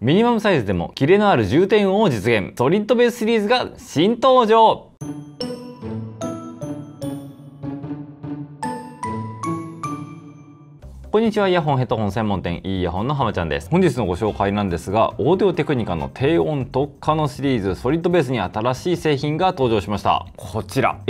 ミニマムサイズでもキレのある重低音を実現。ソリッドベースシリーズが新登場。こんにちは。イヤホンヘッドホン専門店いいイヤホンの浜ちゃんです。本日のご紹介なんですが、オーディオテクニカの低音特化のシリーズソリッドベースに新しい製品が登場しました。こちら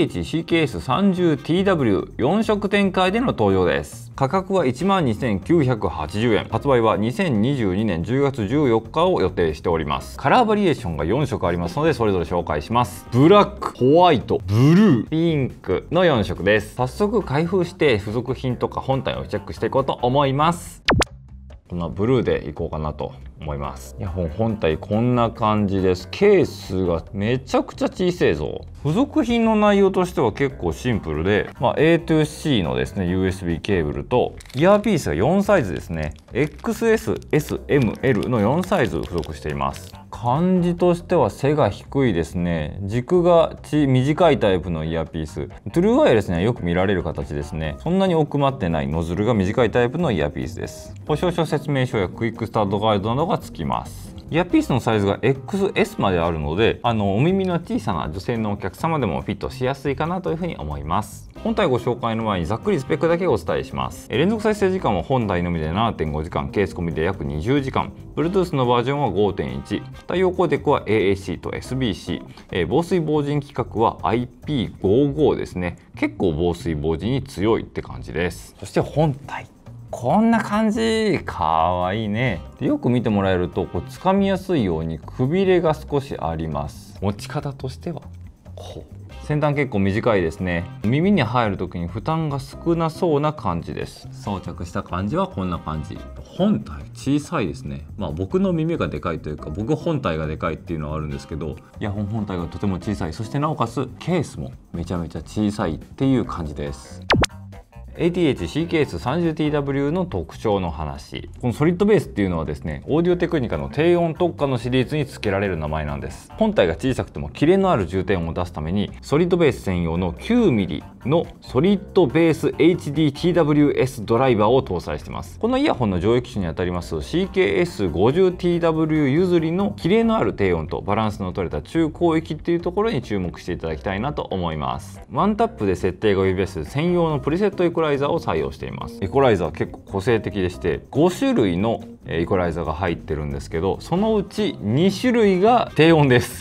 ATH-CKS30TW4 色展開での登場です。価格は 12,980 円。発売は2022年10月14日を予定しております。カラーバリエーションが4色ありますので、それぞれ紹介します。ブラック、ホワイト、ブルー、ピンクの4色です。早速開封して付属品とか本体をチェックしていこうと思います。このブルーでいこうかなと思います。イヤホン本体こんな感じです。ケースがめちゃくちゃ小さいぞ。付属品の内容としては結構シンプルで、A to C のですね USB ケーブルとイヤーピースが4サイズですね。 XS、S、M、L の4サイズ付属しています。感じとしては背が低いですね。軸が短いタイプのイヤーピース。トゥルーワイヤレスにはよく見られる形ですね。そんなに奥まってないノズルが短いタイプのイヤーピースです。保証書説明書やクイックスタートガイドなどが付きます。イヤーピースのサイズが XS まであるので、お耳の小さな女性のお客様でもフィットしやすいかなというふうに思います。本体ご紹介の前にざっくりスペックだけお伝えします。連続再生時間は本体のみで 7.5 時間、ケース込みで約20時間、Bluetooth のバージョンは 5.1、対応コーデックは AAC と SBC、防水防塵規格は IP55 ですね。結構防水防塵に強いって感じです。そして本体。こんな感じ。かわいいね。でよく見てもらえると掴みやすいようにくびれが少しあります。持ち方としてはこう。先端結構短いですね。耳に入る時に負担が少なそうな感じです。装着した感じはこんな感じ。本体小さいですね。僕の耳がでかいというか、僕本体がでかいっていうのはあるんですけど、イヤホン本体がとても小さい。そしてなおかつケースもめちゃめちゃ小さいっていう感じです。ATH-CKS30TW の特徴の話。このソリッドベースっていうのはですね、オーディオテクニカの低音特化のシリーズに付けられる名前なんです。本体が小さくてもキレのある重低音を出すために、ソリッドベース専用の 9mm のソリッドベース HDTWS ドライバーを搭載しています。このイヤホンの上位機種にあたります CKS50TW 譲りのキレのある低音とバランスの取れた中高域っていうところに注目していただきたいなと思います。ワンタップで設定が呼び出す専用のプリセットエコライザーを採用しています。エコライザー結構個性的でして、5種類のエコライザーが入ってるんですけど、そのうち2種類が低音です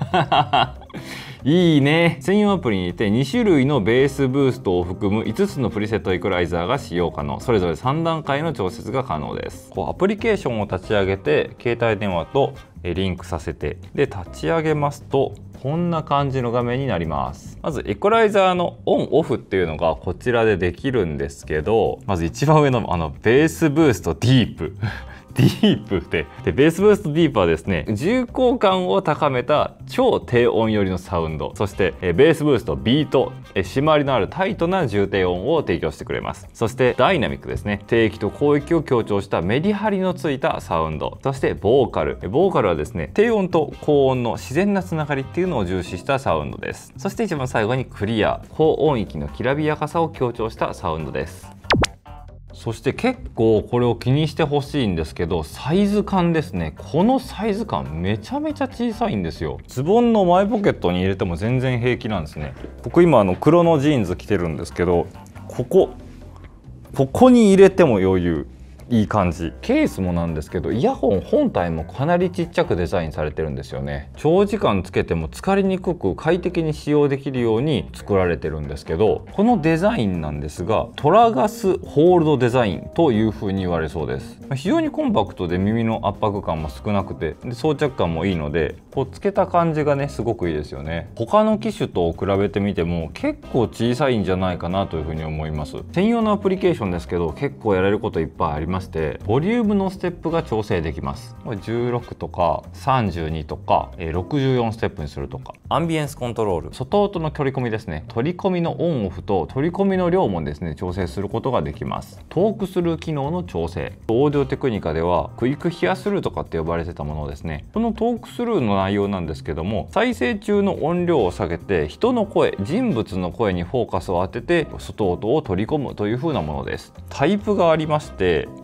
いいね。専用アプリにて2種類のベースブーストを含む5つのプリセットエコライザーが使用可能。それぞれ3段階の調節が可能です。アプリケーションを立ち上げて、携帯電話とリンクさせて、で立ち上げますとこんな感じの画面になります。まずエコライザーのオンオフっていうのがこちらでできるんですけど、まず一番上のベースブーストディープディープでベースブーストディープはですね、重厚感を高めた超低音寄りのサウンド、そしてベースブーストビート、締まりのあるタイトな重低音を提供してくれます。そしてダイナミックですね、低域と高域を強調したメリハリのついたサウンド、そしてボーカルはですね、低音と高音の自然なつながりっていうのを重視したサウンドです。そして一番最後にクリア、高音域のきらびやかさを強調したサウンドです。そして結構これを気にしてほしいんですけど、サイズ感ですね。このサイズ感めちゃめちゃ小さいんですよ。ズボンの前ポケットに入れても全然平気なんですね。僕今黒のジーンズ着てるんですけど、ここに入れても余裕。いい感じ。ケースもなんですけど、イヤホン本体もかなりちっちゃくデザインされてるんですよね。長時間つけても疲れにくく快適に使用できるように作られてるんですけど、このデザインなんですがトラガスホールドデザインという風に言われそうです。非常にコンパクトで耳の圧迫感も少なくて、で装着感もいいので、つけた感じがねすごくいいですよね。他の機種と比べてみても結構小さいんじゃないかなという風に思います。専用のアプリケーションですけど、結構やれることいっぱいありまして、ボリュームのステップが調整できます。16とか32とか64ステップにするとか、アンビエンスコントロール、外音の取り込みですね。取り込みのオンオフと取り込みの量もですね調整することができます。トークスルー機能の調整、オーディオテクニカではクイックヒアスルーとかって呼ばれてたものですね。このトークスルーの内容なんですけども、再生中の音量を下げて人の声、人物の声にフォーカスを当てて外音を取り込むという風なものです。タイプがありまして、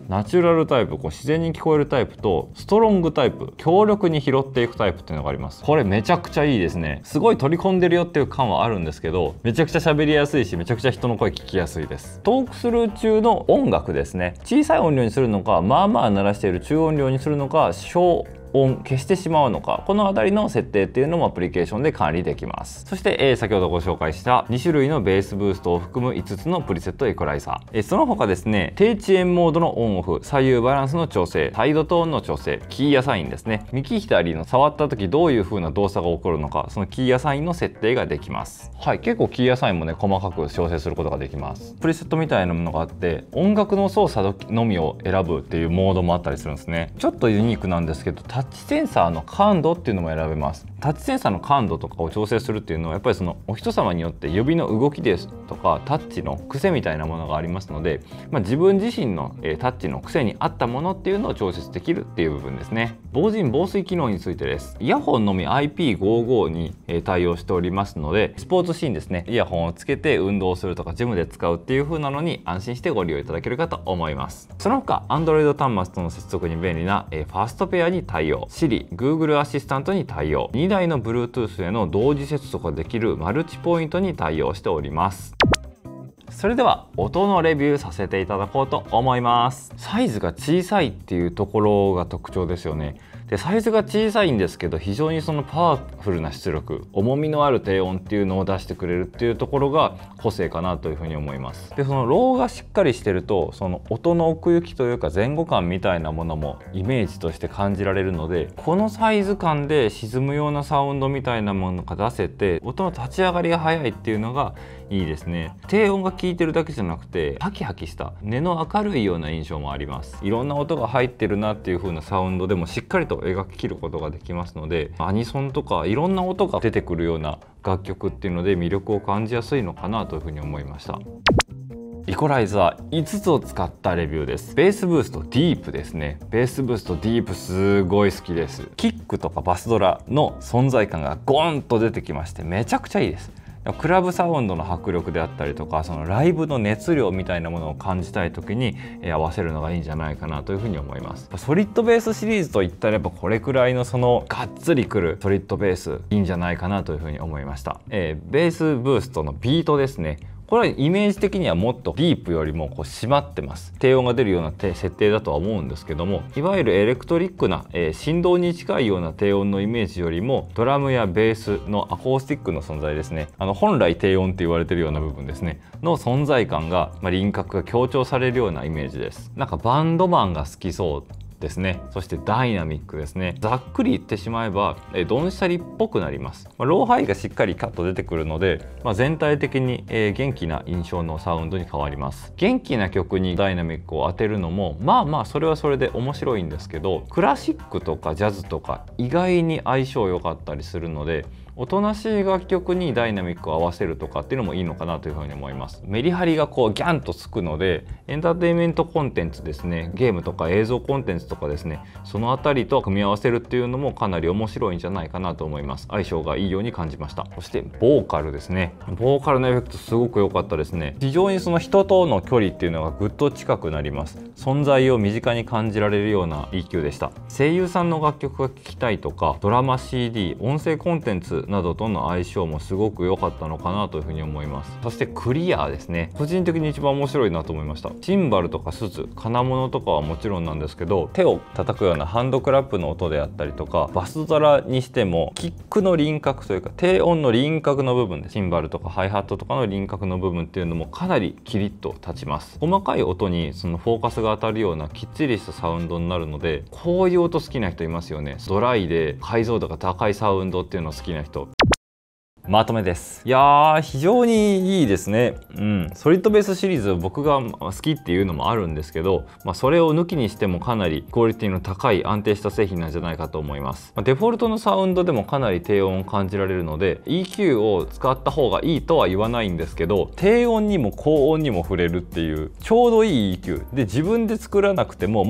ナチュラルタイプ、自然に聞こえるタイプとストロングタイプ、強力に拾っていくタイプっていうのがあります。これめちゃくちゃいいですね。すごい取り込んでるよっていう感はあるんですけど、めちゃくちゃ喋りやすいし、めちゃくちゃ人の声聞きやすいです。トークスルー中の音楽ですね、小さい音量にするのか、まあまあ鳴らしている中音量にするのか、小音消してしまうのか、この辺りの設定っていうのもアプリケーションで管理できます。そして、先ほどご紹介した2種類のベースブーストを含む5つのプリセットエクライザー、その他ですね、低遅延モードのオンオフ、左右バランスの調整、サイドトーンの調整、キーアサインですね、右左の触った時どういう風な動作が起こるのか、そのキーアサインの設定ができます。はい、結構キーアサインもね細かく調整することができます。プリセットみたいなものがあって、音楽の操作のみを選ぶっていうモードもあったりするんですね。ちょっとユニークなんですけど、タッチセンサーの感度っていうのも選べます。タッチセンサーの感度とかを調整するっていうのは、やっぱりそのお人様によって指の動きですとかタッチの癖みたいなものがありますので、自分自身のタッチの癖に合ったものっていうのを調節できるっていう部分ですね。防塵防水機能についてです。イヤホンのみ IP55 に対応しておりますので、スポーツシーンですね、イヤホンをつけて運動するとかジムで使うっていう風なのに安心してご利用いただけるかと思います。その他 Android 端末との接続に便利なファーストペアに対応、 Siri、Google アシスタントに対応、2台の Bluetooth への同時接続ができるマルチポイントに対応しております。それでは音のレビューさせていただこうと思います。サイズが小さいっていうところが特徴ですよね。でサイズが小さいんですけど、非常にそのパワフルな出力、重みのある低音っていうのを出してくれるっていうところが個性かなというふうに思います。でそのローがしっかりしてると、その音の奥行きというか前後感みたいなものもイメージとして感じられるので、このサイズ感で沈むようなサウンドみたいなものが出せて、音の立ち上がりが早いっていうのがいいですね。低音が効いてるだけじゃなくて、ハキハキした根の明るいような印象もあります。いろんな音が入ってるなっていう風なサウンドでもしっかりと描ききることができますので、アニソンとかいろんな音が出てくるような楽曲っていうので魅力を感じやすいのかなという風に思いました。イコライザー5つを使ったレビューです。ベースブーストディープですね。ベースブーストディープすごい好きです。キックとかバスドラの存在感がゴーンと出てきまして、めちゃくちゃいいです。クラブサウンドの迫力であったりとか、そのライブの熱量みたいなものを感じたい時に合わせるのがいいんじゃないかなというふうに思います。ソリッドベースシリーズといったらやっぱこれくらいのそのがっつりくるソリッドベースいいんじゃないかなというふうに思いました。ベースブーストのビートですね。これはイメージ的にはもっとディープよりも締まってます。低音が出るような設定だとは思うんですけども、いわゆるエレクトリックな、振動に近いような低音のイメージよりも、ドラムやベースのアコースティックの存在ですね、本来低音って言われてるような部分ですねの存在感が、輪郭が強調されるようなイメージです。なんかバンドマンが好きそうですね。そしてダイナミックですね。ざっくり言ってしまえばドンシャリっぽくなります。ローハイがしっかりカット出てくるので、全体的に元気な印象のサウンドに変わります。元気な曲にダイナミックを当てるのもそれはそれで面白いんですけど、クラシックとかジャズとか意外に相性良かったりするので、おとなしい楽曲にダイナミックを合わせるとかっていうのもいいのかなというふうに思います。メリハリがギャンとつくので、エンターテインメントコンテンツですね、ゲームとか映像コンテンツとかですね、そのあたりと組み合わせるっていうのもかなり面白いんじゃないかなと思います。相性がいいように感じました。そしてボーカルですね。ボーカルのエフェクトすごく良かったですね。非常にその人との距離っていうのがぐっと近くなります。存在を身近に感じられるような EQ でした。声優さんの楽曲が聴きたいとか、ドラマ CD、音声コンテンツなどとの相性もすごく良かったのかなというふうに思います。そしてクリアですね。個人的に一番面白いなと思いました。シンバルとかスツ、金物とかはもちろんなんですけど、手を叩くようなハンドクラップの音であったりとか、バスドラにしてもキックの輪郭というか低音の輪郭の部分で、シンバルとかハイハットとかの輪郭の部分っていうのもかなりキリッと立ちます。細かい音にそのフォーカスが当たるようなきっちりしたサウンドになるので、こういう音好きな人いますよね。ドライで解像度が高いサウンドっていうの好きな人。まとめです。いやー、非常にいいですね。ソリッドベースシリーズ僕が好きっていうのもあるんですけど、それを抜きにしてもかなりクオリティの高い安定した製品なんじゃないかと思います。デフォルトのサウンドでもかなり低音を感じられるので EQ を使った方がいいとは言わないんですけど、低音にも高音にも触れるっていうちょうどいい EQ で、自分で作らなくてももう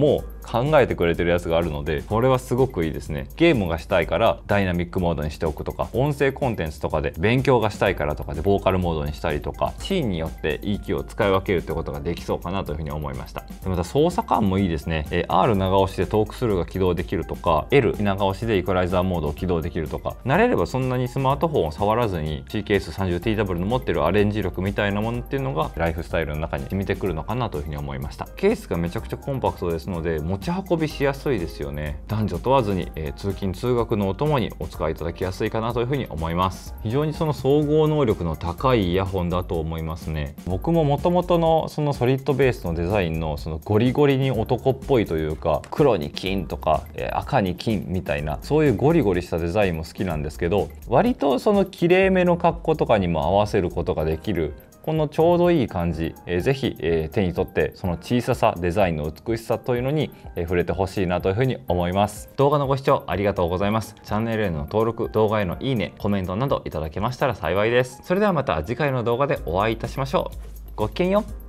考えてくれてるやつがあるので、これはすごくいいですね。ゲームがしたいからダイナミックモードにしておくとか、音声コンテンツとかで勉強がしたいからとかでボーカルモードにしたりとか、シーンによって EQ を使い分けるってことができそうかなというふうに思いました。でまた操作感もいいですね。R 長押しでトークスルーが起動できるとか、 L 長押しでイコライザーモードを起動できるとか、慣れればそんなにスマートフォンを触らずに CKS30TW の持ってるアレンジ力みたいなものっていうのがライフスタイルの中に染みてくるのかなというふうに思いました。ケースがめちゃくちゃコンパクトですので持ち運びしやすいですよね。男女問わずに、通勤通学のお供にお使いいただきやすいかなというふうに思います。非常にその総合能力の高いイヤホンだと思いますね。僕も元々のそのソリッドベースのデザインのそのゴリゴリに男っぽいというか、黒に金とか、赤に金みたいなそういうゴリゴリしたデザインも好きなんですけど、割とその綺麗めの格好とかにも合わせることができるこのちょうどいい感じ、ぜひ、手に取ってその小ささ、デザインの美しさというのに、触れてほしいなというふうに思います。動画のご視聴ありがとうございます。チャンネルへの登録、動画へのいいね、コメントなどいただけましたら幸いです。それではまた次回の動画でお会いいたしましょう。ごきげんよう。